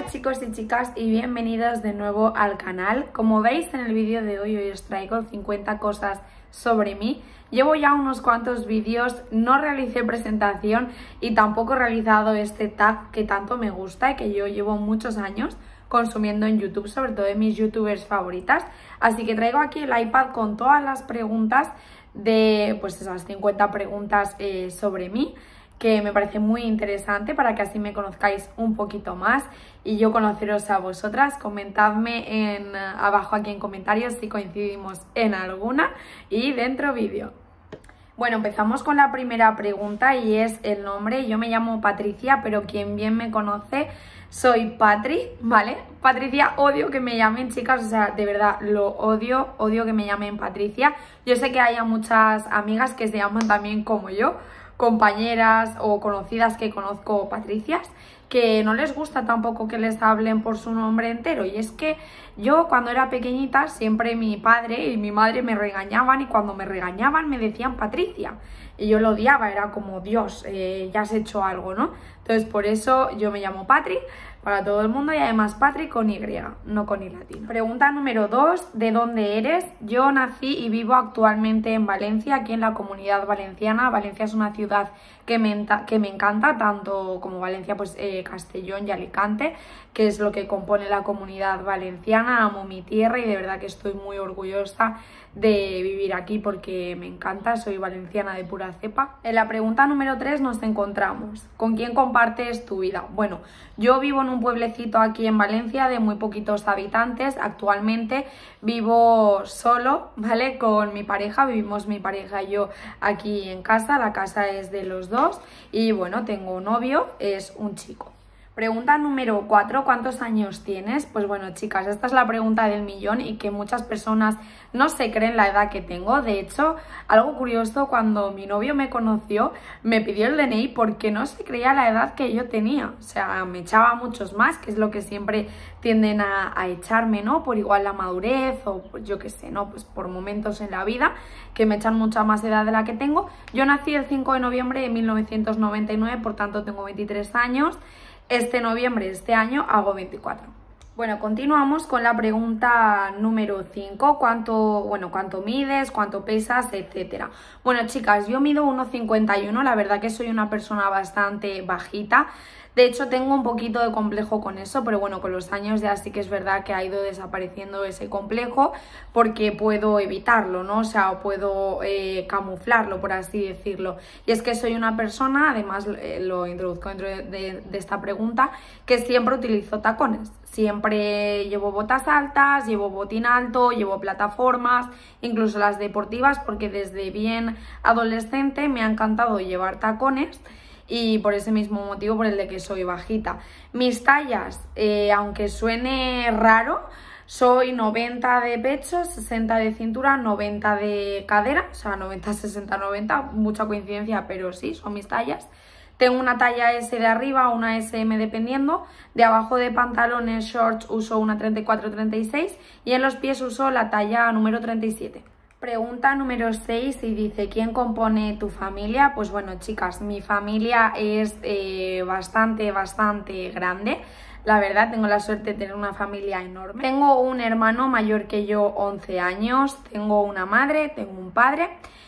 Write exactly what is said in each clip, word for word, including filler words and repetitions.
Hola chicos y chicas y bienvenidos de nuevo al canal. Como veis en el vídeo de hoy, hoy os traigo cincuenta cosas sobre mí. Llevo ya unos cuantos vídeos, no realicé presentación y tampoco he realizado este tag que tanto me gusta y que yo llevo muchos años consumiendo en YouTube, sobre todo de mis youtubers favoritas. Así que traigo aquí el iPad con todas las preguntas de pues esas cincuenta preguntas eh, sobre mí, que me parece muy interesante para que así me conozcáis un poquito más y yo conoceros a vosotras. Comentadme en, abajo aquí en comentarios si coincidimos en alguna y dentro vídeo. Bueno, empezamos con la primera pregunta y es el nombre. Yo me llamo Patricia, pero quien bien me conoce soy Patri, ¿vale? Patricia, odio que me llamen, chicas, o sea, de verdad, lo odio, odio que me llamen Patricia. Yo sé que hay muchas amigas que se llaman también como yo, compañeras o conocidas que conozco Patricias, que no les gusta tampoco que les hablen por su nombre entero. Y es que yo cuando era pequeñita siempre mi padre y mi madre me regañaban y cuando me regañaban me decían Patricia y yo lo odiaba, era como Dios, eh, ya has hecho algo, ¿no? Entonces por eso yo me llamo Patri para todo el mundo y además Patri con Y, no con I latina. Pregunta número dos, ¿de dónde eres? Yo nací y vivo actualmente en Valencia, aquí en la Comunidad Valenciana. Valencia es una ciudad que me, que me encanta, tanto como Valencia, pues eh, Castellón y Alicante, que es lo que compone la Comunidad Valenciana. Amo mi tierra y de verdad que estoy muy orgullosa de vivir aquí porque me encanta, soy valenciana de pura cepa. En la pregunta número tres nos encontramos, ¿con quién compartes tu vida? Bueno, yo vivo en un pueblecito aquí en Valencia de muy poquitos habitantes. Actualmente vivo solo, ¿vale? Con mi pareja, vivimos mi pareja y yo aquí en casa, la casa es de los dos y bueno, tengo un novio, es un chico. Pregunta número cuatro, ¿cuántos años tienes? Pues bueno, chicas, esta es la pregunta del millón y que muchas personas no se creen la edad que tengo. De hecho, algo curioso, cuando mi novio me conoció, me pidió el D N I porque no se creía la edad que yo tenía. O sea, me echaba muchos más, que es lo que siempre tienden a, a echarme, ¿no? Por igual la madurez o pues, yo qué sé, ¿no? Pues por momentos en la vida que me echan mucha más edad de la que tengo. Yo nací el cinco de noviembre de mil novecientos noventa y nueve, por tanto tengo veintitrés años. Este noviembre, este año, hago veinticuatro. Bueno, continuamos con la pregunta número cinco. ¿Cuánto, bueno, cuánto mides, cuánto pesas, etcétera? Bueno, chicas, yo mido uno cincuenta y uno, la verdad que soy una persona bastante bajita. De hecho, tengo un poquito de complejo con eso, pero bueno, con los años ya sí que es verdad que ha ido desapareciendo ese complejo porque puedo evitarlo, ¿no? O sea, puedo eh, camuflarlo, por así decirlo. Y es que soy una persona, además eh, lo introduzco dentro de, de, de esta pregunta, que siempre utilizo tacones. Siempre llevo botas altas, llevo botín alto, llevo plataformas, incluso las deportivas, porque desde bien adolescente me ha encantado llevar tacones. Y por ese mismo motivo, por el de que soy bajita. Mis tallas, eh, aunque suene raro, soy noventa de pecho, sesenta de cintura, noventa de cadera, o sea, noventa, sesenta, noventa, mucha coincidencia, pero sí, son mis tallas. Tengo una talla S de arriba, una S M dependiendo. De abajo de pantalones, shorts, uso una treinta y cuatro, treinta y seis y en los pies uso la talla número treinta y siete. Pregunta número seis y dice, ¿quién compone tu familia? Pues bueno, chicas, mi familia es eh, bastante, bastante grande. La verdad, tengo la suerte de tener una familia enorme. Tengo un hermano mayor que yo, once años. Tengo una madre, tengo un padre.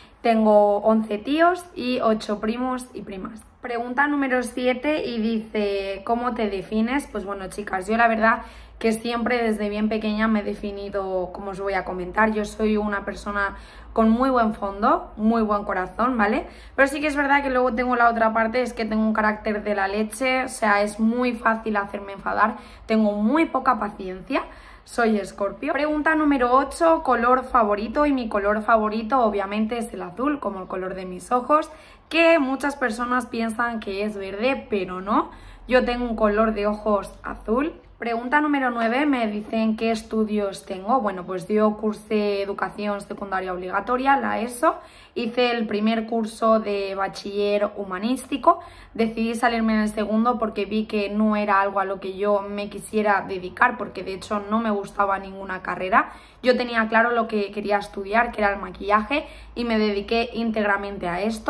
Tengo once tíos y ocho primos y primas. Pregunta número siete y dice, ¿cómo te defines? Pues bueno, chicas, yo la verdad que siempre desde bien pequeña me he definido, como os voy a comentar, yo soy una persona con muy buen fondo, muy buen corazón, ¿vale? Pero sí que es verdad que luego tengo la otra parte, es que tengo un carácter de la leche, o sea, es muy fácil hacerme enfadar, tengo muy poca paciencia. Soy Escorpio. Pregunta número ocho, color favorito, y mi color favorito obviamente es el azul, como el color de mis ojos, que muchas personas piensan que es verde, pero no. Yo tengo un color de ojos azul. Pregunta número nueve, me dicen qué estudios tengo. Bueno, pues yo cursé educación secundaria obligatoria, la ESO, hice el primer curso de bachiller humanístico, decidí salirme en el segundo porque vi que no era algo a lo que yo me quisiera dedicar, porque de hecho no me gustaba ninguna carrera. Yo tenía claro lo que quería estudiar, que era el maquillaje, y me dediqué íntegramente a esto.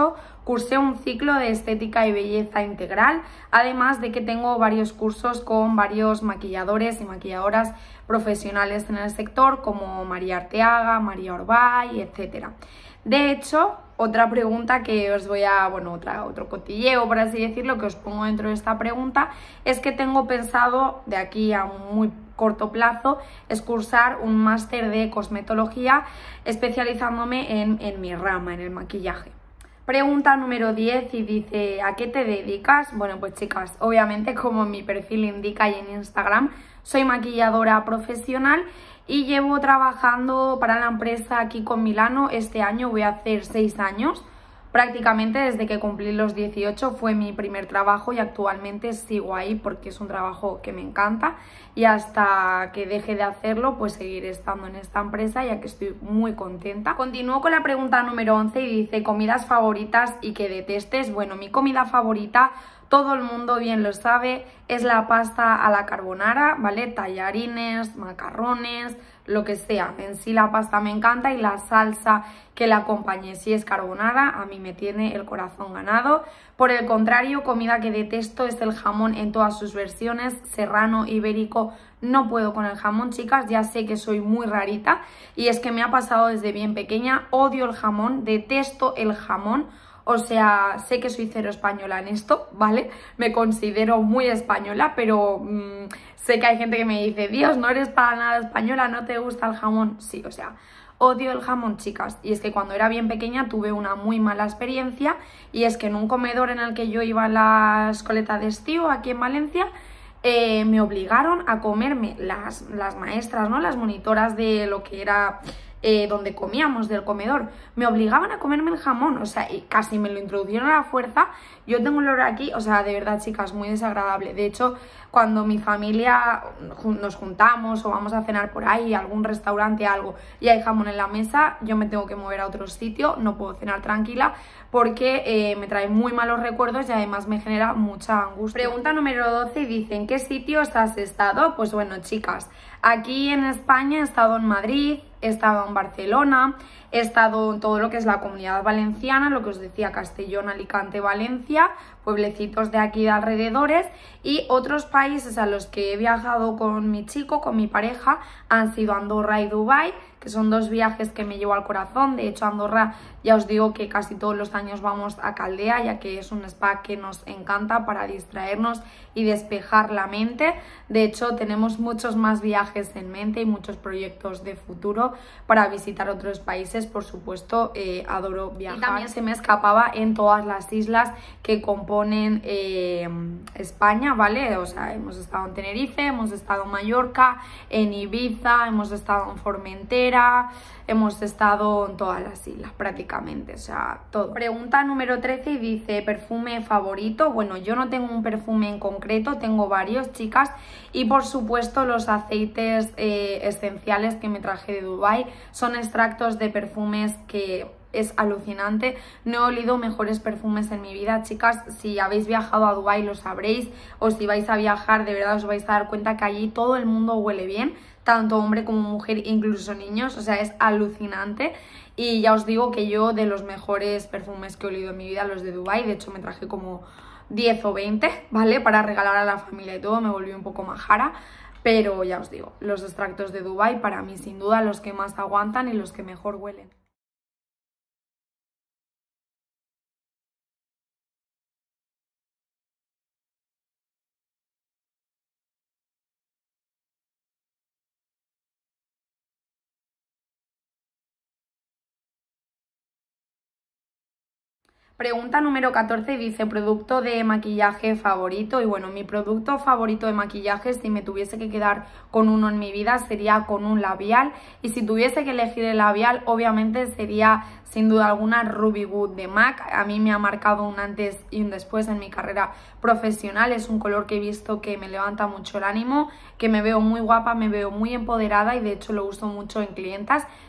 cursé un ciclo de estética y belleza integral, además de que tengo varios cursos con varios maquilladores y maquilladoras profesionales en el sector, como María Arteaga, María Orbay, etcétera. De hecho, otra pregunta que os voy a, bueno, otra, otro cotilleo, por así decirlo, que os pongo dentro de esta pregunta, es que tengo pensado de aquí a un muy corto plazo es cursar un máster de cosmetología especializándome en, en mi rama, en el maquillaje. Pregunta número diez y dice, ¿a qué te dedicas? Bueno, pues chicas, obviamente como mi perfil indica y en Instagram, soy maquilladora profesional y llevo trabajando para la empresa Kiko Milano. Este año voy a hacer seis años, prácticamente desde que cumplí los dieciocho fue mi primer trabajo y actualmente sigo ahí porque es un trabajo que me encanta y hasta que deje de hacerlo pues seguiré estando en esta empresa ya que estoy muy contenta. Continúo con la pregunta número once y dice, ¿comidas favoritas y que detestes? Bueno, mi comida favorita, todo el mundo bien lo sabe, es la pasta a la carbonara, ¿vale? Tallarines, macarrones, lo que sea. En sí la pasta me encanta y la salsa que la acompañe. Si es carbonara, a mí me tiene el corazón ganado. Por el contrario, comida que detesto es el jamón en todas sus versiones, serrano, ibérico. No puedo con el jamón, chicas, ya sé que soy muy rarita y es que me ha pasado desde bien pequeña. Odio el jamón, detesto el jamón. O sea, sé que soy cero española en esto, ¿vale? Me considero muy española, pero mmm, sé que hay gente que me dice, Dios, no eres para nada española, ¿no te gusta el jamón? Sí, o sea, odio el jamón, chicas. Y es que cuando era bien pequeña tuve una muy mala experiencia y es que en un comedor en el que yo iba a la escoleta de estío, aquí en Valencia, eh, me obligaron a comerme las, las maestras, ¿no? Las monitoras de lo que era... Eh, donde comíamos del comedor, me obligaban a comerme el jamón, o sea, y casi me lo introducieron a la fuerza. Yo tengo el olor aquí, o sea, de verdad, chicas, muy desagradable. De hecho, cuando mi familia nos juntamos o vamos a cenar por ahí, a algún restaurante, algo, y hay jamón en la mesa, yo me tengo que mover a otro sitio, no puedo cenar tranquila porque eh, me trae muy malos recuerdos y además me genera mucha angustia. Pregunta número doce, dice, ¿en qué sitios has estado? Pues bueno, chicas, aquí en España he estado en Madrid, he estado en Barcelona, he estado en todo lo que es la Comunidad Valenciana, lo que os decía, Castellón, Alicante, Valencia, pueblecitos de aquí de alrededores, y otros países a los que he viajado con mi chico, con mi pareja, han sido Andorra y Dubái, que son dos viajes que me llevo al corazón. De hecho, Andorra, ya os digo que casi todos los años vamos a Caldea, ya que es un spa que nos encanta para distraernos y despejar la mente. De hecho, tenemos muchos más viajes en mente y muchos proyectos de futuro para visitar otros países. Por supuesto, eh, adoro viajar. Y también se me escapaba en todas las islas que componen eh, España, ¿vale? O sea, hemos estado en Tenerife, hemos estado en Mallorca, en Ibiza, hemos estado en Formentera, hemos estado en todas las islas prácticamente, o sea, todo. Pregunta número trece y dice, ¿perfume favorito? Bueno, yo no tengo un perfume en concreto, tengo varios, chicas, y por supuesto los aceites eh, esenciales que me traje de Dubái son extractos de perfumes que es alucinante. No he olido mejores perfumes en mi vida, chicas. Si habéis viajado a Dubái lo sabréis, o si vais a viajar de verdad os vais a dar cuenta que allí todo el mundo huele bien, tanto hombre como mujer, incluso niños, o sea, es alucinante. Y ya os digo que yo de los mejores perfumes que he olido en mi vida, los de Dubái, de hecho me traje como diez o veinte, ¿vale? Para regalar a la familia y todo, me volví un poco majara. Pero ya os digo, los extractos de Dubái para mí sin duda los que más aguantan y los que mejor huelen. Pregunta número catorce dice, ¿producto de maquillaje favorito? Y bueno, mi producto favorito de maquillaje, si me tuviese que quedar con uno en mi vida, sería con un labial. Y si tuviese que elegir el labial, obviamente sería sin duda alguna Ruby Wood de MAC. A mí me ha marcado un antes y un después en mi carrera profesional. Es un color que he visto que me levanta mucho el ánimo, que me veo muy guapa, me veo muy empoderada y de hecho lo uso mucho en clientas.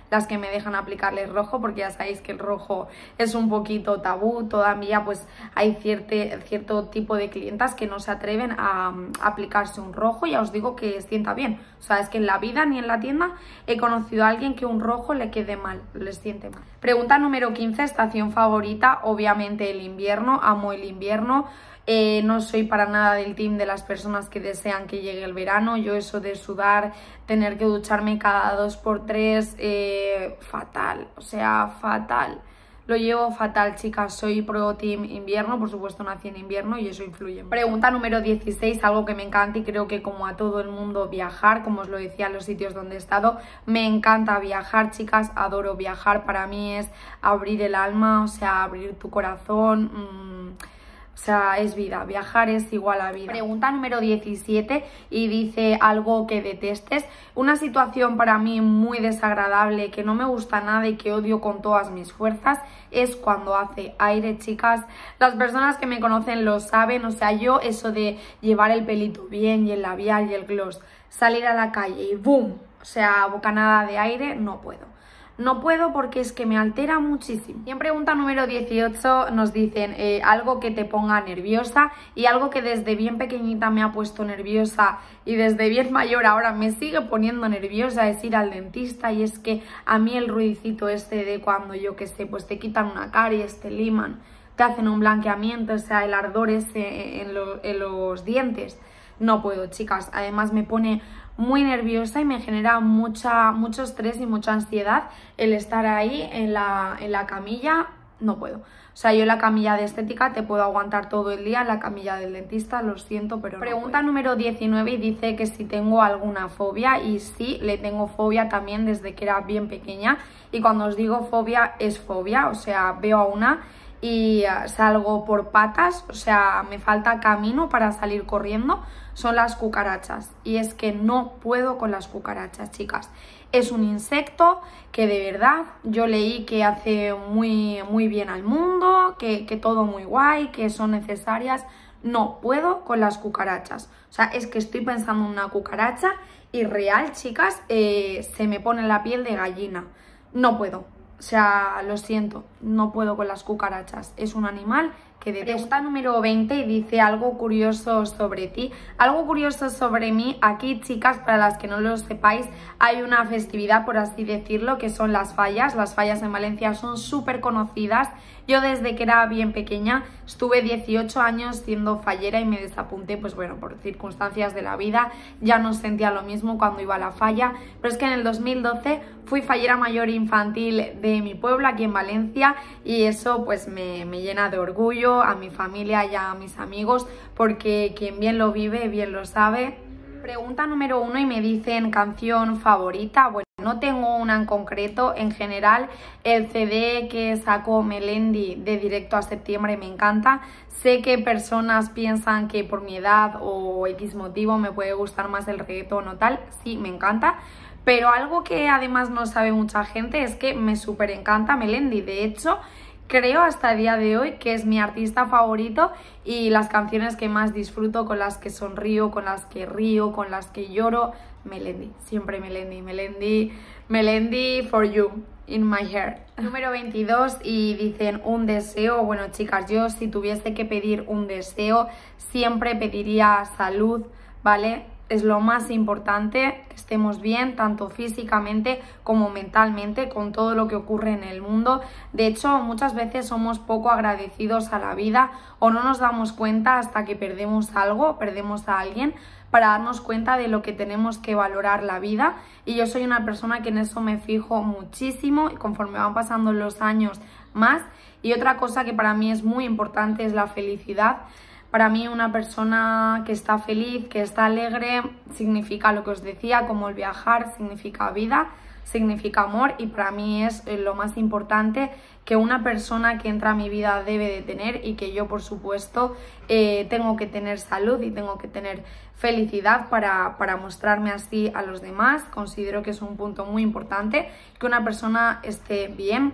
las que me dejan aplicarles rojo, porque ya sabéis que el rojo es un poquito tabú. Todavía pues hay cierto, cierto tipo de clientas que no se atreven a, a aplicarse un rojo. Ya os digo que sienta bien, o sea, es que en la vida ni en la tienda he conocido a alguien que un rojo le quede mal, les siente mal. Pregunta número quince, estación favorita. Obviamente el invierno, amo el invierno. Eh, no soy para nada del team de las personas que desean que llegue el verano. Yo eso de sudar, tener que ducharme cada dos por tres, eh, fatal, o sea, fatal. Lo llevo fatal, chicas. Soy pro team invierno, por supuesto nací en invierno y eso influye. Pregunta número dieciséis, algo que me encanta y creo que como a todo el mundo, viajar. Como os lo decía en los sitios donde he estado, me encanta viajar, chicas, adoro viajar. Para mí es abrir el alma, o sea, abrir tu corazón. Mmm, O sea, es vida, viajar es igual a vida. Pregunta número diecisiete y dice algo que detestes. Una situación para mí muy desagradable, que no me gusta nada y que odio con todas mis fuerzas, es cuando hace aire, chicas. Las personas que me conocen lo saben, o sea, yo eso de llevar el pelito bien y el labial y el gloss, salir a la calle y ¡boom! O sea, bocanada de aire, no puedo. No puedo porque es que me altera muchísimo. Y en pregunta número dieciocho nos dicen eh, algo que te ponga nerviosa, y algo que desde bien pequeñita me ha puesto nerviosa y desde bien mayor ahora me sigue poniendo nerviosa es ir al dentista. Y es que a mí el ruidicito este de cuando, yo que sé, pues te quitan una caries, te liman, te hacen un blanqueamiento, o sea, el ardor ese en, lo, en los dientes, no puedo, chicas. Además me pone muy nerviosa y me genera mucha, mucho estrés y mucha ansiedad el estar ahí en la, en la camilla. No puedo. O sea, yo en la camilla de estética te puedo aguantar todo el día, en la camilla del dentista lo siento, pero no Pregunta puedo. Número diecinueve y dice que si tengo alguna fobia, y sí, le tengo fobia también desde que era bien pequeña. Y cuando os digo fobia, es fobia, o sea, veo a una y salgo por patas, o sea, me falta camino para salir corriendo. Son las cucarachas, y es que no puedo con las cucarachas, chicas. Es un insecto que de verdad yo leí que hace muy, muy bien al mundo, que, que todo muy guay, que son necesarias. No puedo con las cucarachas, o sea, es que estoy pensando en una cucaracha y real, chicas, eh, se me pone la piel de gallina. No puedo. O sea, lo siento, no puedo con las cucarachas. Es un animal que detesto. Pregunta número veinte y dice algo curioso sobre ti. Algo curioso sobre mí. Aquí, chicas, para las que no lo sepáis, hay una festividad, por así decirlo, que son las fallas. Las fallas en Valencia son súper conocidas. Yo desde que era bien pequeña estuve dieciocho años siendo fallera y me desapunté, pues bueno, por circunstancias de la vida. Ya no sentía lo mismo cuando iba a la falla, pero es que en el dos mil doce fui fallera mayor infantil de mi pueblo, aquí en Valencia, y eso pues me, me llena de orgullo a mi familia y a mis amigos, porque quien bien lo vive, bien lo sabe. Pregunta número uno y me dicen canción favorita. Bueno, no tengo una en concreto, en general el C D que sacó Melendi de Directo a Septiembre me encanta. Sé que personas piensan que por mi edad o X motivo me puede gustar más el reggaetón o tal, sí, me encanta. Pero algo que además no sabe mucha gente es que me súper encanta Melendi. De hecho, creo hasta el día de hoy que es mi artista favorito y las canciones que más disfruto, con las que sonrío, con las que río, con las que lloro, Melendi, siempre Melendi, Melendi, Melendi for you, in my heart. Número veintidós y dicen un deseo. Bueno, chicas, yo si tuviese que pedir un deseo, siempre pediría salud, ¿vale? Es lo más importante, que estemos bien, tanto físicamente como mentalmente, con todo lo que ocurre en el mundo. De hecho, muchas veces somos poco agradecidos a la vida o no nos damos cuenta hasta que perdemos algo, perdemos a alguien, para darnos cuenta de lo que tenemos que valorar la vida. Y yo soy una persona que en eso me fijo muchísimo y conforme van pasando los años más. Y otra cosa que para mí es muy importante es la felicidad. Para mí una persona que está feliz, que está alegre, significa lo que os decía, como el viajar, significa vida, significa amor, y para mí es lo más importante que una persona que entra a mi vida debe de tener, y que yo por supuesto eh, tengo que tener salud y tengo que tener felicidad para, para mostrarme así a los demás. Considero que es un punto muy importante, que una persona esté bien,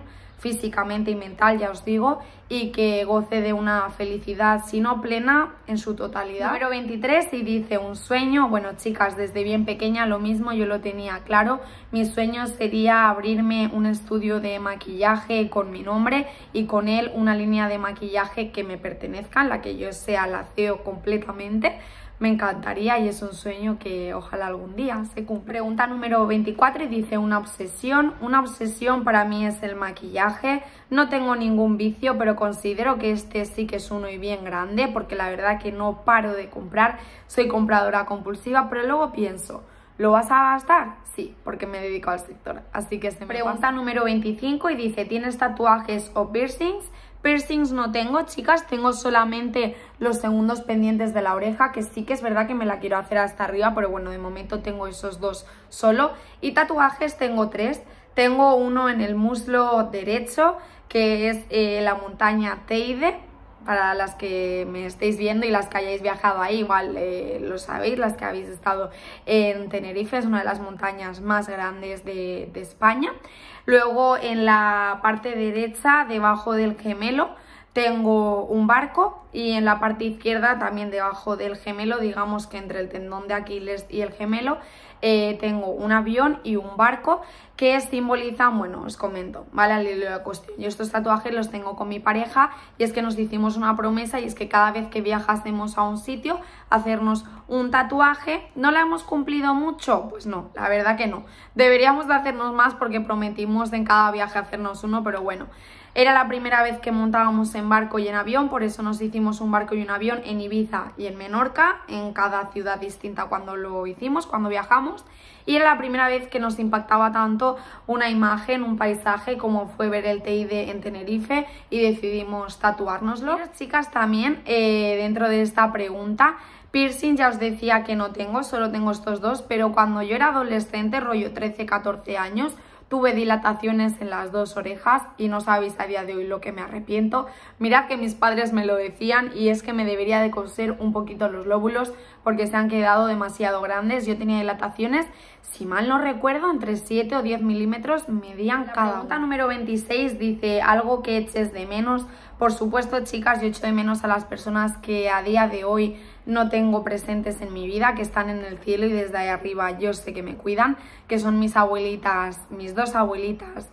físicamente y mental, ya os digo, y que goce de una felicidad, si no plena, en su totalidad. Número veintitrés, y dice un sueño. Bueno, chicas, desde bien pequeña lo mismo, yo lo tenía claro. Mi sueño sería abrirme un estudio de maquillaje con mi nombre y con él una línea de maquillaje que me pertenezca, en la que yo sea la C E O completamente. Me encantaría y es un sueño que ojalá algún día se cumpla. Pregunta número veinticuatro y dice una obsesión. Una obsesión para mí es el maquillaje. No tengo ningún vicio, pero considero que este sí que es uno y bien grande, porque la verdad que no paro de comprar. Soy compradora compulsiva, pero luego pienso, ¿lo vas a gastar? Sí, porque me dedico al sector. Así que se me Pregunta pasa. Número veinticinco y dice, ¿tienes tatuajes o piercings? Piercings no tengo, chicas, tengo solamente los segundos pendientes de la oreja, que sí que es verdad que me la quiero hacer hasta arriba, pero bueno, de momento tengo esos dos solo. Y tatuajes tengo tres. Tengo uno en el muslo derecho, que es eh, la montaña Teide. Para las que me estéis viendo y las que hayáis viajado ahí, igual eh, lo sabéis, las que habéis estado en Tenerife, es una de las montañas más grandes de, de España. Luego en la parte derecha, debajo del gemelo, tengo un barco, y en la parte izquierda, también debajo del gemelo, digamos que entre el tendón de Aquiles y el gemelo, eh, tengo un avión y un barco que simbolizan, bueno, os comento, ¿vale? Al hilo de la cuestión. Yo estos tatuajes los tengo con mi pareja, y es que nos hicimos una promesa, y es que cada vez que viajásemos a un sitio, hacernos un tatuaje. ¿No la hemos cumplido mucho? Pues no, la verdad que no. Deberíamos de hacernos más, porque prometimos en cada viaje hacernos uno, pero bueno. Era la primera vez que montábamos en barco y en avión, por eso nos hicimos un barco y un avión en Ibiza y en Menorca, en cada ciudad distinta cuando lo hicimos, cuando viajamos. Y era la primera vez que nos impactaba tanto una imagen, un paisaje, como fue ver el Teide en Tenerife, y decidimos tatuárnoslo. Pero, chicas, también eh, dentro de esta pregunta, piercing ya os decía que no tengo, solo tengo estos dos, pero cuando yo era adolescente, rollo trece catorce años, tuve dilataciones en las dos orejas y no sabéis a día de hoy lo que me arrepiento. Mirad que mis padres me lo decían, y es que me debería de coser un poquito los lóbulos porque se han quedado demasiado grandes. Yo tenía dilataciones, si mal no recuerdo, entre siete o diez milímetros medían cada una. Pregunta número veintiséis dice, algo que eches de menos. Por supuesto, chicas, yo echo de menos a las personas que a día de hoy no tengo presentes en mi vida, que están en el cielo y desde ahí arriba yo sé que me cuidan, que son mis abuelitas, mis dos abuelitas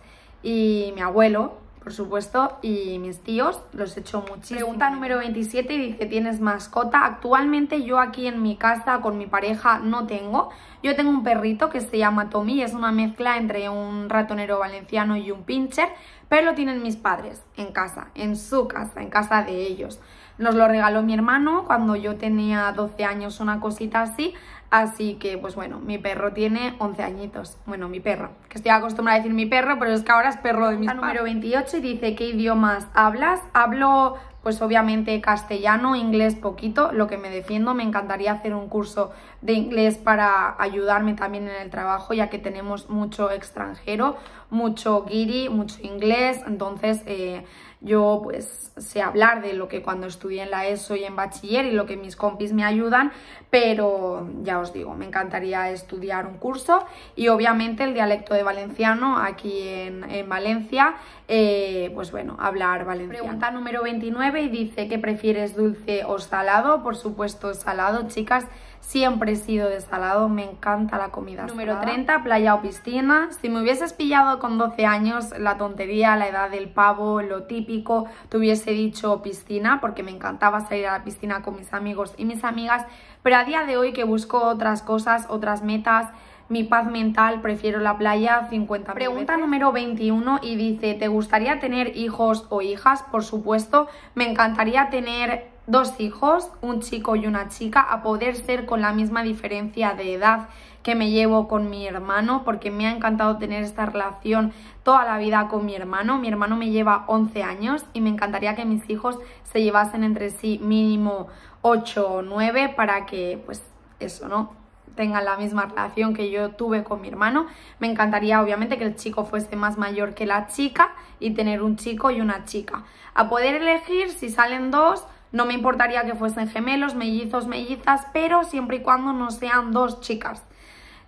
y mi abuelo, por supuesto, y mis tíos, los echo muchísimo. Pregunta número veintisiete y dice, ¿tienes mascota? Actualmente yo aquí en mi casa con mi pareja no tengo. Yo tengo un perrito que se llama Tommy, es una mezcla entre un ratonero valenciano y un pincher, pero lo tienen mis padres en casa, en su casa, en casa de ellos. Nos lo regaló mi hermano cuando yo tenía doce años, una cosita así. Así que, pues bueno, mi perro tiene once añitos. Bueno, mi perro, que estoy acostumbrada a decir mi perro, pero es que ahora es perro de mi padres. Número veintiocho y dice, ¿qué idiomas hablas? Hablo, pues obviamente castellano, inglés poquito, lo que me defiendo. Me encantaría hacer un curso de inglés para ayudarme también en el trabajo, ya que tenemos mucho extranjero, mucho guiri, mucho inglés. Entonces eh, yo pues sé hablar de lo que cuando estudié en la ESO y en bachiller y lo que mis compis me ayudan, pero ya os digo, me encantaría estudiar un curso. Y obviamente el dialecto de valenciano aquí en, en Valencia, eh, pues bueno, hablar valenciano. Pregunta número veintinueve y dice, ¿qué prefieres, dulce o salado? Por supuesto salado, chicas. Siempre he sido de salado, me encanta la comida Número salada. treinta, playa o piscina. Si me hubieses pillado con doce años, la tontería, la edad del pavo, lo típico, te hubiese dicho piscina, porque me encantaba salir a la piscina con mis amigos y mis amigas. Pero a día de hoy, que busco otras cosas, otras metas, mi paz mental, prefiero la playa cincuenta veces. Pregunta número veintiuno y dice, ¿te gustaría tener hijos o hijas? Por supuesto, me encantaría tener dos hijos, un chico y una chica, a poder ser con la misma diferencia de edad que me llevo con mi hermano, porque me ha encantado tener esta relación toda la vida con mi hermano. Mi hermano me lleva once años y me encantaría que mis hijos se llevasen entre sí mínimo ocho o nueve para que, pues eso, ¿no?, tengan la misma relación que yo tuve con mi hermano. Me encantaría obviamente que el chico fuese más mayor que la chica y tener un chico y una chica. A poder elegir, si salen dos, no me importaría que fuesen gemelos, mellizos, mellizas, pero siempre y cuando no sean dos chicas.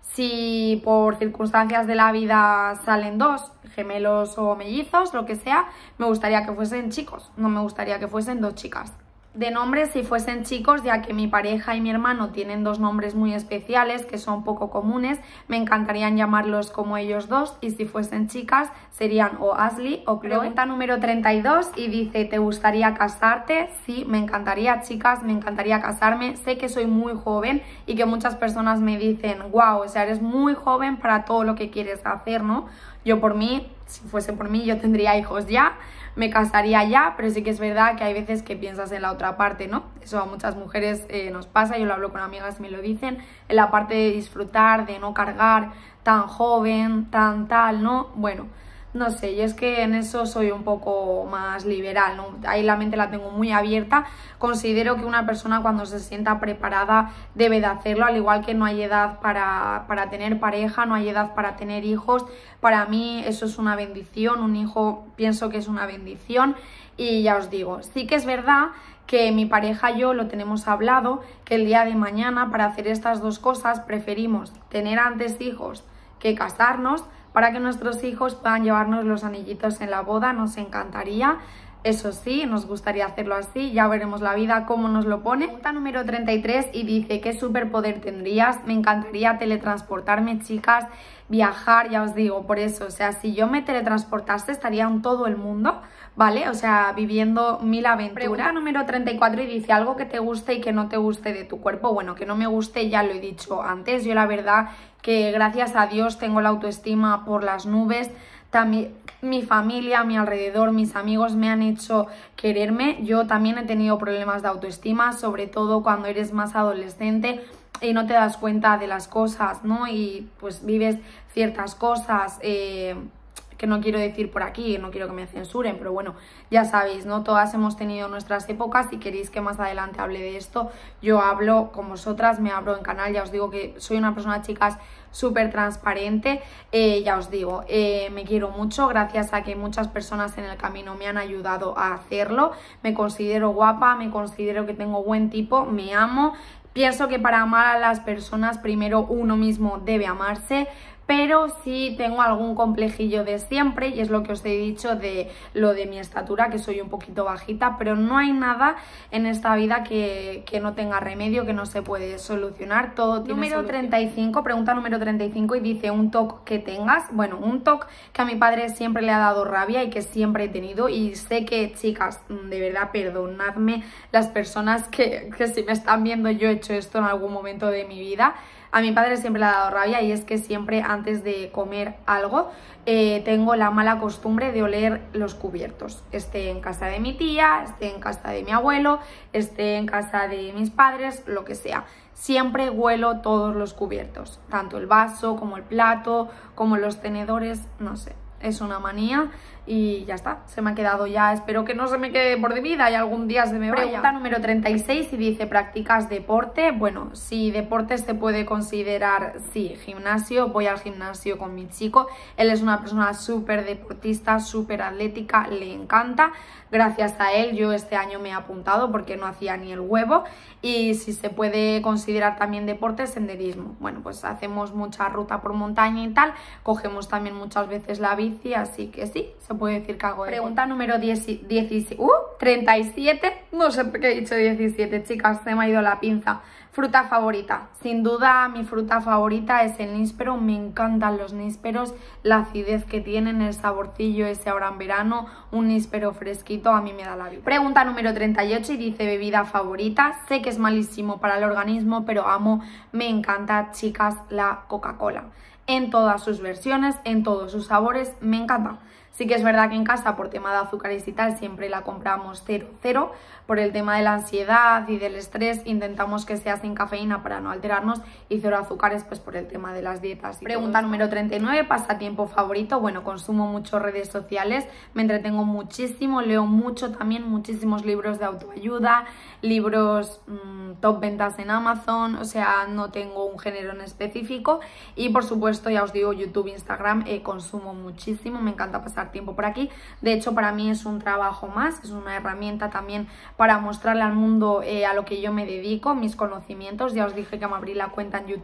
Si por circunstancias de la vida salen dos, gemelos o mellizos, lo que sea, me gustaría que fuesen chicos, no me gustaría que fuesen dos chicas. De nombres, si fuesen chicos, ya que mi pareja y mi hermano tienen dos nombres muy especiales que son poco comunes, me encantarían llamarlos como ellos dos, y si fuesen chicas serían o Ashley o Chloe. Pregunta número treinta y dos y dice, ¿te gustaría casarte? Sí, me encantaría, chicas, me encantaría casarme. Sé que soy muy joven y que muchas personas me dicen, wow, o sea, eres muy joven para todo lo que quieres hacer, ¿no? Yo por mí, si fuese por mí, yo tendría hijos ya, me casaría ya, pero sí que es verdad que hay veces que piensas en la otra parte, ¿no? Eso a muchas mujeres eh, nos pasa, yo lo hablo con amigas y me lo dicen, en la parte de disfrutar, de no cargar tan joven, tan tal, ¿no? Bueno, no sé, yo es que en eso soy un poco más liberal, ¿no? Ahí la mente la tengo muy abierta. Considero que una persona cuando se sienta preparada debe de hacerlo, al igual que no hay edad para, para tener pareja, no hay edad para tener hijos. Para mí eso es una bendición, un hijo pienso que es una bendición, y ya os digo, sí que es verdad que mi pareja y yo lo tenemos hablado, que el día de mañana para hacer estas dos cosas preferimos tener antes hijos que casarnos, para que nuestros hijos puedan llevarnos los anillitos en la boda. Nos encantaría, eso sí, nos gustaría hacerlo así, ya veremos la vida cómo nos lo pone. Pregunta número treinta y tres y dice, ¿qué superpoder tendrías? Me encantaría teletransportarme, chicas, viajar, ya os digo, por eso, o sea, si yo me teletransportase estaría en todo el mundo, ¿vale? O sea, viviendo mil aventuras. Pregunta número treinta y cuatro y dice, algo que te guste y que no te guste de tu cuerpo. Bueno, que no me guste ya lo he dicho antes, yo la verdad que gracias a Dios tengo la autoestima por las nubes. También mi familia, mi alrededor, mis amigos me han hecho quererme. Yo también he tenido problemas de autoestima, sobre todo cuando eres más adolescente y no te das cuenta de las cosas, ¿no? Y pues vives ciertas cosas eh, que no quiero decir por aquí, no quiero que me censuren, pero bueno, ya sabéis, ¿no? Todas hemos tenido nuestras épocas. Si queréis que más adelante hable de esto, yo hablo con vosotras, me abro en canal. Ya os digo que soy una persona, chicas, súper transparente, eh, ya os digo, eh, me quiero mucho, gracias a que muchas personas en el camino me han ayudado a hacerlo. Me considero guapa, me considero que tengo buen tipo, me amo. Pienso que para amar a las personas primero uno mismo debe amarse, pero sí tengo algún complejillo de siempre, y es lo que os he dicho de lo de mi estatura, que soy un poquito bajita, pero no hay nada en esta vida que, que no tenga remedio, que no se puede solucionar, todo tiene número solución. treinta y cinco, pregunta número treinta y cinco y dice, un toque que tengas. Bueno, un toque que a mi padre siempre le ha dado rabia y que siempre he tenido, y sé que, chicas, de verdad, perdonadme las personas que, que si me están viendo, yo he hecho esto en algún momento de mi vida. A mi padre siempre le ha dado rabia, y es que siempre antes de comer algo eh, tengo la mala costumbre de oler los cubiertos. Esté en casa de mi tía, esté en casa de mi abuelo, esté en casa de mis padres, lo que sea. Siempre huelo todos los cubiertos, tanto el vaso como el plato, como los tenedores, no sé. Es una manía y ya está, se me ha quedado ya, espero que no se me quede por de vida y algún día se me vaya. Pregunta número treinta y seis y dice, ¿practicas deporte? Bueno, si deporte se puede considerar, sí, gimnasio, voy al gimnasio con mi chico, él es una persona súper deportista, súper atlética, le encanta, gracias a él yo este año me he apuntado porque no hacía ni el huevo. Y si se puede considerar también deporte, senderismo. Bueno, pues hacemos mucha ruta por montaña y tal, cogemos también muchas veces la bici, así que sí, se puede decir que hago deporte. Pregunta número diez, diecisiete, uh, treinta y siete, no sé por qué he dicho diecisiete, chicas, se me ha ido la pinza. Fruta favorita, sin duda mi fruta favorita es el níspero, me encantan los nísperos, la acidez que tienen, el saborcillo ese ahora en verano, un níspero fresquito a mí me da la vida. Pregunta número treinta y ocho y dice, bebida favorita, sé que es malísimo para el organismo, pero amo, me encanta, chicas, la Coca-Cola. En todas sus versiones, en todos sus sabores, me encanta. Sí que es verdad que en casa por tema de azúcares y tal siempre la compramos cero cero, por el tema de la ansiedad y del estrés intentamos que sea sin cafeína para no alterarnos, y cero azúcares pues por el tema de las dietas. Y pregunta número treinta y nueve, pasatiempo favorito. Bueno, consumo mucho redes sociales, me entretengo muchísimo, leo mucho también, muchísimos libros de autoayuda, libros mmm, top ventas en Amazon, o sea, no tengo un género en específico. Y por supuesto, ya os digo, YouTube, Instagram, eh, consumo muchísimo, me encanta pasar tiempo por aquí. De hecho, para mí es un trabajo más, es una herramienta también para mostrarle al mundo eh, a lo que yo me dedico, mis conocimientos. Ya os dije que me abrí la cuenta en YouTube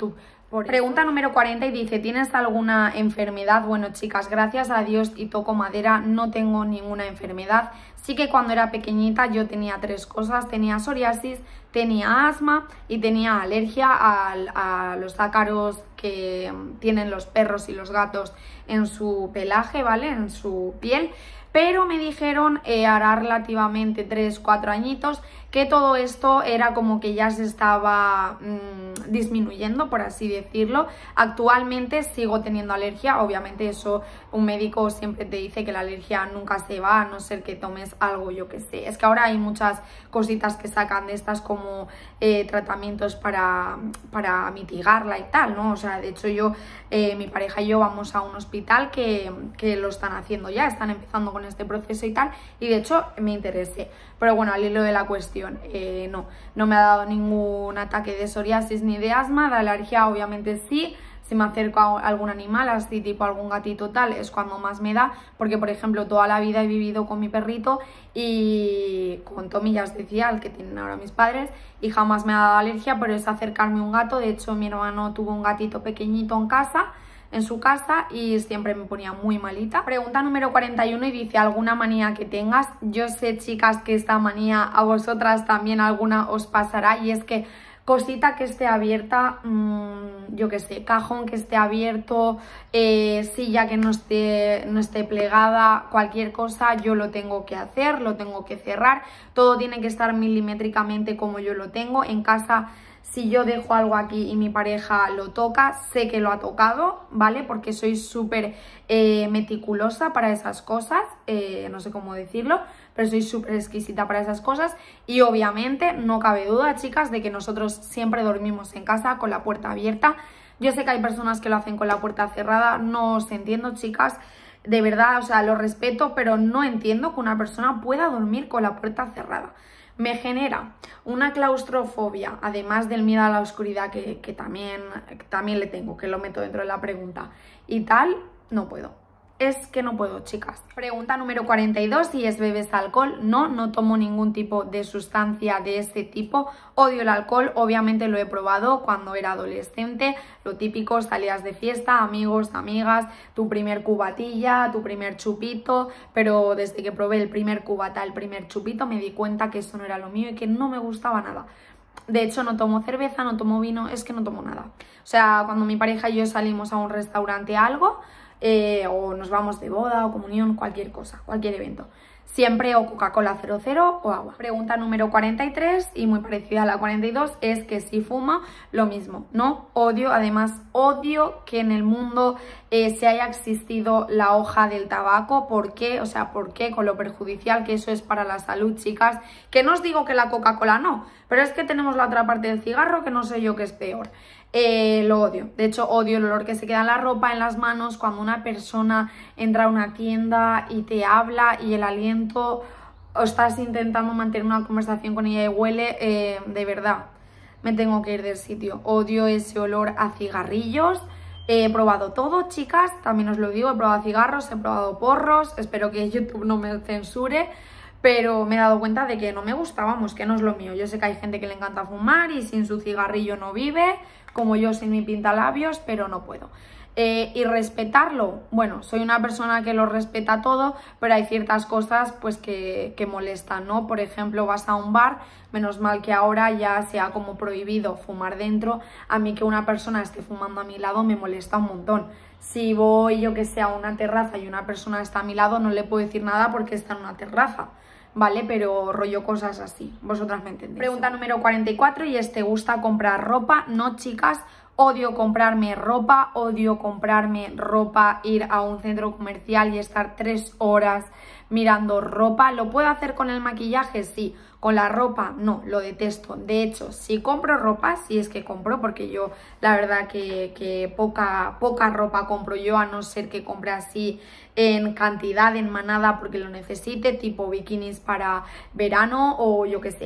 Por Pregunta eso. número cuarenta y dice, ¿tienes alguna enfermedad? Bueno, chicas, gracias a Dios y toco madera, no tengo ninguna enfermedad. Sí que cuando era pequeñita yo tenía tres cosas, tenía psoriasis, tenía asma y tenía alergia a, a los ácaros que tienen los perros y los gatos en su pelaje, ¿vale? En su piel. Pero me dijeron eh, hará relativamente tres cuatro añitos que todo esto era como que ya se estaba mmm, disminuyendo, por así decirlo. Actualmente sigo teniendo alergia, obviamente eso un médico siempre te dice que la alergia nunca se va, a no ser que tomes algo, yo que sé. Es que ahora hay muchas cositas que sacan de estas como eh, tratamientos para, para mitigarla y tal, ¿no? O sea, de hecho yo, eh, mi pareja y yo vamos a un hospital que, que lo están haciendo ya, están empezando con este proceso y tal, y de hecho me interesé. Pero bueno, al hilo de la cuestión, eh, no, no me ha dado ningún ataque de psoriasis ni de asma, de alergia obviamente sí. Si me acerco a algún animal, así tipo algún gatito tal, es cuando más me da, porque por ejemplo toda la vida he vivido con mi perrito y con Tommy, ya os decía, el que tienen ahora mis padres, y jamás me ha dado alergia, pero es acercarme a un gato. De hecho mi hermano tuvo un gatito pequeñito en casa, en su casa, y siempre me ponía muy malita. Pregunta número cuarenta y uno y dice, ¿alguna manía que tengas? Yo sé, chicas, que esta manía a vosotras también alguna os pasará, y es que cosita que esté abierta, mmm, yo que sé, cajón que esté abierto, eh, silla que no esté, no esté plegada, cualquier cosa yo lo tengo que hacer, lo tengo que cerrar, todo tiene que estar milimétricamente como yo lo tengo. En casa, si yo dejo algo aquí y mi pareja lo toca, sé que lo ha tocado, ¿vale? Porque soy súper eh, meticulosa para esas cosas, eh, no sé cómo decirlo, pero soy súper exquisita para esas cosas. Y obviamente no cabe duda, chicas, de que nosotros siempre dormimos en casa con la puerta abierta. Yo sé que hay personas que lo hacen con la puerta cerrada, no os entiendo, chicas, de verdad, o sea, lo respeto, pero no entiendo que una persona pueda dormir con la puerta cerrada. Me genera una claustrofobia, además del miedo a la oscuridad que, que, también, que también le tengo, que lo meto dentro de la pregunta y tal, no puedo. Es que no puedo, chicas. Pregunta número cuarenta y dos, y es, ¿bebes alcohol? No, no tomo ningún tipo de sustancia de ese tipo. Odio el alcohol, obviamente lo he probado cuando era adolescente. Lo típico, salías de fiesta, amigos, amigas, tu primer cubatilla, tu primer chupito. Pero desde que probé el primer cubata, el primer chupito, me di cuenta que eso no era lo mío y que no me gustaba nada. De hecho, no tomo cerveza, no tomo vino, es que no tomo nada. O sea, cuando mi pareja y yo salimos a un restaurante algo, Eh, o nos vamos de boda o comunión, cualquier cosa, cualquier evento, siempre o Coca-Cola cero cero o agua. Pregunta número cuarenta y tres, y muy parecida a la cuarenta y dos, es que si fuma, lo mismo. No, odio, además odio que en el mundo eh, se haya existido la hoja del tabaco. ¿Por qué? O sea, ¿por qué? Con lo perjudicial que eso es para la salud, chicas. Que no os digo que la Coca-Cola no, pero es que tenemos la otra parte del cigarro que no sé yo qué es peor. Eh, lo odio, de hecho odio el olor que se queda en la ropa, en las manos, cuando una persona entra a una tienda y te habla y el aliento, o estás intentando mantener una conversación con ella y huele, eh, de verdad, me tengo que ir del sitio. Odio ese olor a cigarrillos. He probado todo, chicas, también os lo digo, he probado cigarros, he probado porros, espero que YouTube no me censure, pero me he dado cuenta de que no me gusta, vamos, que no es lo mío. Yo sé que hay gente que le encanta fumar y sin su cigarrillo no vive, como yo sin mi pintalabios, pero no puedo. Eh, y respetarlo, bueno, soy una persona que lo respeta todo, pero hay ciertas cosas pues que, que molestan, ¿no? Por ejemplo, vas a un bar, menos mal que ahora ya sea como prohibido fumar dentro. A mí que una persona esté fumando a mi lado me molesta un montón. Si voy, yo que sé, a una terraza y una persona está a mi lado, no le puedo decir nada porque está en una terraza, ¿vale? Pero rollo cosas así, vosotras me entendéis. Pregunta número cuarenta y cuatro, y es, ¿te gusta comprar ropa? No, chicas, odio comprarme ropa, odio comprarme ropa, ir a un centro comercial y estar tres horas mirando ropa. ¿Lo puedo hacer con el maquillaje? Sí. Con la ropa, no, lo detesto. De hecho, si compro ropa, si es que compro, porque yo la verdad que, que poca, poca ropa compro yo, a no ser que compre así en cantidad, en manada, porque lo necesite, tipo bikinis para verano o yo qué sé.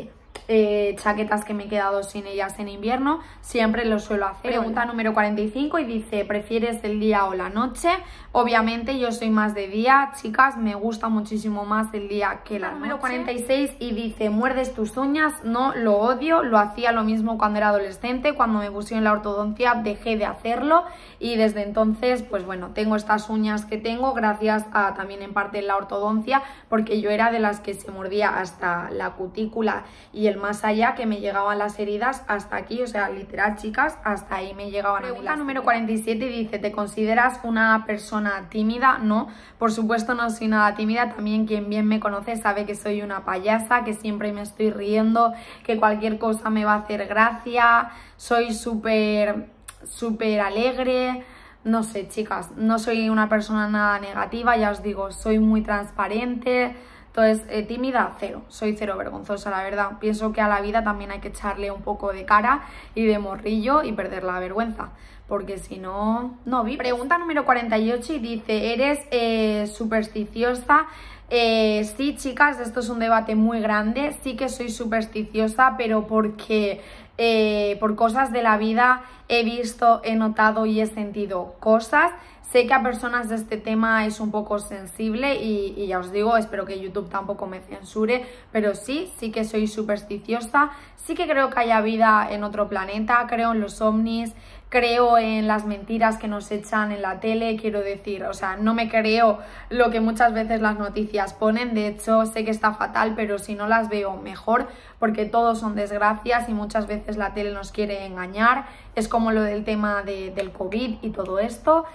eh, chaquetas que me he quedado sin ellas en invierno, siempre lo suelo hacer. Pregunta número cuarenta y cinco y dice, ¿prefieres el día o la noche? Obviamente yo soy más de día, chicas, me gusta muchísimo más el día que la noche. Número cuarenta y seis y dice, ¿muerdes tus uñas? No, lo odio, lo hacía lo mismo cuando era adolescente, cuando me pusieron la ortodoncia dejé de hacerlo y desde entonces, pues bueno, tengo estas uñas que tengo gracias a también en parte la ortodoncia, porque yo era de las que se mordía hasta la cutícula y el más allá, que me llegaban las heridas hasta aquí, o sea, literal, chicas, hasta ahí me llegaban. Pregunta número cuarenta y siete y dice, ¿te consideras una persona tímida? No, por supuesto no soy nada tímida, también quien bien me conoce sabe que soy una payasa, que siempre me estoy riendo, que cualquier cosa me va a hacer gracia, soy súper, súper alegre. No sé, chicas, no soy una persona nada negativa, ya os digo, soy muy transparente. Entonces, eh, tímida, cero, soy cero vergonzosa, la verdad. Pienso que a la vida también hay que echarle un poco de cara y de morrillo y perder la vergüenza, porque si no, no vives. Pregunta número cuarenta y ocho y dice, ¿eres eh, supersticiosa? Eh, sí, chicas, esto es un debate muy grande, sí que soy supersticiosa, pero porque eh, por cosas de la vida he visto, he notado y he sentido cosas. Sé que a personas de este tema es un poco sensible y, y ya os digo, espero que YouTube tampoco me censure, pero sí, sí que soy supersticiosa, sí que creo que haya vida en otro planeta, creo en los ovnis, creo en las mentiras que nos echan en la tele, quiero decir, o sea, no me creo lo que muchas veces las noticias ponen, de hecho sé que está fatal, pero si no las veo mejor, porque todos son desgracias y muchas veces la tele nos quiere engañar, es como lo del tema de, del COVID y todo esto.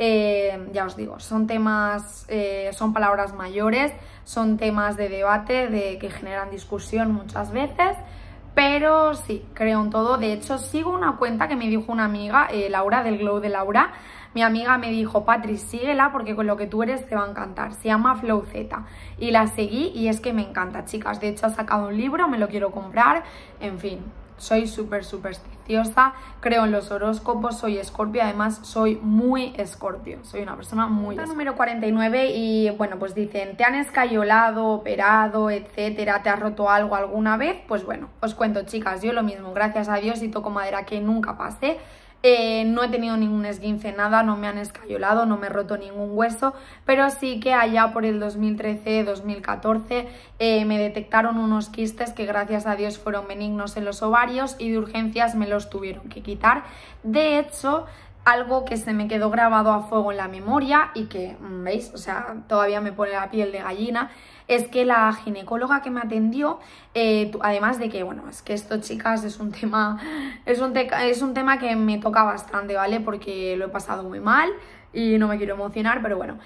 Eh, ya os digo, son temas, eh, son palabras mayores, son temas de debate, de que generan discusión muchas veces, pero sí, creo en todo. De hecho, sigo una cuenta que me dijo una amiga, eh, Laura, del Glow de Laura. Mi amiga me dijo, Patri, síguela porque con lo que tú eres te va a encantar. Se llama FlowZ y la seguí y es que me encanta, chicas. De hecho, ha sacado un libro, me lo quiero comprar, en fin. Soy súper supersticiosa, creo en los horóscopos, soy Escorpio, además soy muy Escorpio, soy una persona muy Escorpio. Número cuarenta y nueve y bueno, pues dicen, ¿te han escayolado, operado, etcétera? ¿Te has roto algo alguna vez? Pues bueno, os cuento, chicas, yo lo mismo, gracias a Dios y toco madera que nunca pasé. Eh, no he tenido ningún esguince, nada, no me han escayolado, no me he roto ningún hueso, pero sí que allá por el dos mil trece dos mil catorce eh, me detectaron unos quistes que gracias a Dios fueron benignos en los ovarios y de urgencias me los tuvieron que quitar. De hecho, algo que se me quedó grabado a fuego en la memoria y que, ¿veis? O sea, todavía me pone la piel de gallina, es que la ginecóloga que me atendió, eh, además de que, bueno, es que esto, chicas, es un tema, es un, te es un tema que me toca bastante, ¿vale? Porque lo he pasado muy mal y no me quiero emocionar, pero bueno,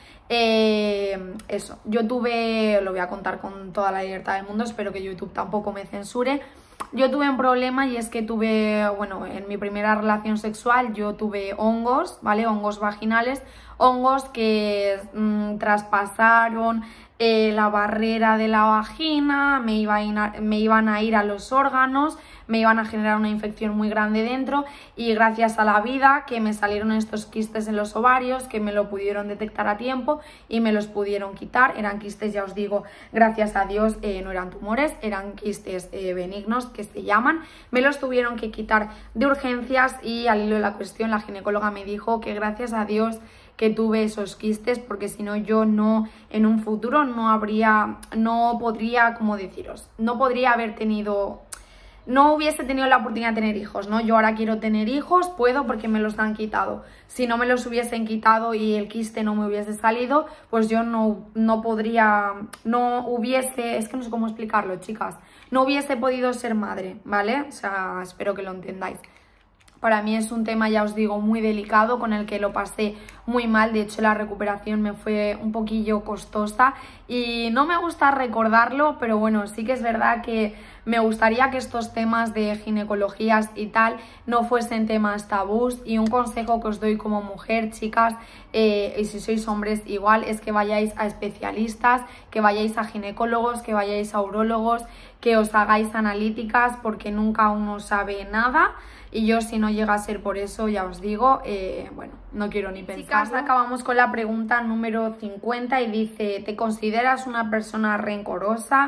eh, eso, yo tuve, lo voy a contar con toda la libertad del mundo, espero que YouTube tampoco me censure. Yo tuve un problema y es que tuve, bueno, en mi primera relación sexual yo tuve hongos, ¿vale? Hongos vaginales, hongos que mmm, traspasaron eh, la barrera de la vagina, me, iba a ir a, me iban a ir a los órganos, me iban a generar una infección muy grande dentro y gracias a la vida que me salieron estos quistes en los ovarios, que me lo pudieron detectar a tiempo y me los pudieron quitar. Eran quistes, ya os digo, gracias a Dios, eh, no eran tumores, eran quistes eh, benignos que se llaman. Me los tuvieron que quitar de urgencias y al hilo de la cuestión la ginecóloga me dijo que gracias a Dios que tuve esos quistes, porque si no yo no, en un futuro no habría, no podría, como deciros, no podría haber tenido, no hubiese tenido la oportunidad de tener hijos, ¿no? Yo ahora quiero tener hijos, puedo porque me los han quitado. Si no me los hubiesen quitado y el quiste no me hubiese salido, pues yo no, no podría, no hubiese, es que no sé cómo explicarlo, chicas, no hubiese podido ser madre, ¿vale? O sea, espero que lo entendáis. Para mí es un tema, ya os digo, muy delicado, con el que lo pasé muy mal. De hecho, la recuperación me fue un poquillo costosa y no me gusta recordarlo, pero bueno, sí que es verdad que me gustaría que estos temas de ginecologías y tal no fuesen temas tabús. Y un consejo que os doy como mujer, chicas, eh, y si sois hombres igual, es que vayáis a especialistas, que vayáis a ginecólogos, que vayáis a urólogos, que os hagáis analíticas, porque nunca uno sabe nada. Y yo, si no llega a ser por eso, ya os digo, eh, bueno, no quiero ni pensar. Chicas, acabamos con la pregunta número cincuenta y dice, ¿te consideras una persona rencorosa?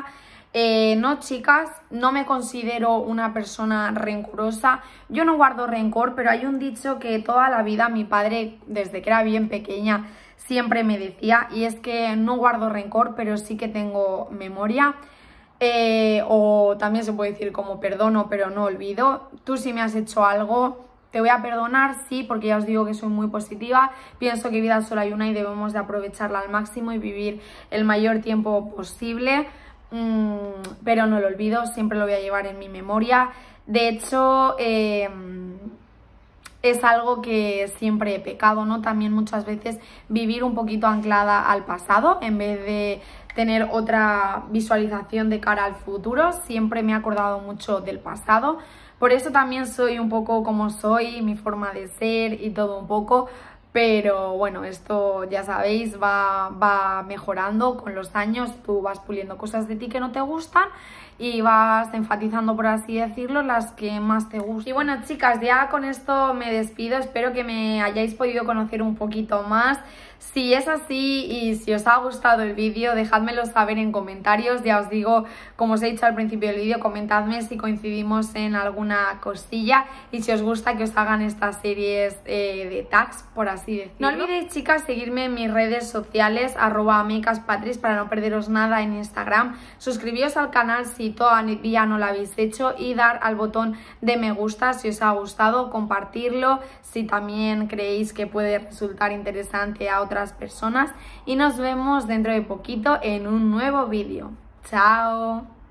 Eh, no, chicas, no me considero una persona rencorosa. Yo no guardo rencor, pero hay un dicho que toda la vida mi padre, desde que era bien pequeña, siempre me decía, y es que no guardo rencor, pero sí que tengo memoria. Eh, o también se puede decir como perdono, pero no olvido. Tú, si me has hecho algo, te voy a perdonar, sí, porque ya os digo que soy muy positiva. Pienso que vida solo hay una y debemos de aprovecharla al máximo y vivir el mayor tiempo posible. Mm, pero no lo olvido, siempre lo voy a llevar en mi memoria. De hecho, eh, es algo que siempre he pecado, ¿no? También muchas veces vivir un poquito anclada al pasado en vez de tener otra visualización de cara al futuro. Siempre me he acordado mucho del pasado. Por eso también soy un poco como soy, mi forma de ser y todo un poco. Pero bueno, esto ya sabéis, va, va mejorando con los años. Tú vas puliendo cosas de ti que no te gustan y vas enfatizando, por así decirlo, las que más te gustan. Y bueno, chicas, ya con esto me despido. Espero que me hayáis podido conocer un poquito más. Si es así y si os ha gustado el vídeo, dejádmelo saber en comentarios. Ya os digo, como os he dicho al principio del vídeo, comentadme si coincidimos en alguna cosilla y si os gusta que os hagan estas series eh, de tags, por así decirlo. No olvidéis, chicas, seguirme en mis redes sociales, arroba makeaspatris, para no perderos nada en Instagram. Suscribíos al canal si todavía no lo habéis hecho y dar al botón de me gusta si os ha gustado, compartirlo si también creéis que puede resultar interesante a otras personas, y nos vemos dentro de poquito en un nuevo vídeo. ¡Chao!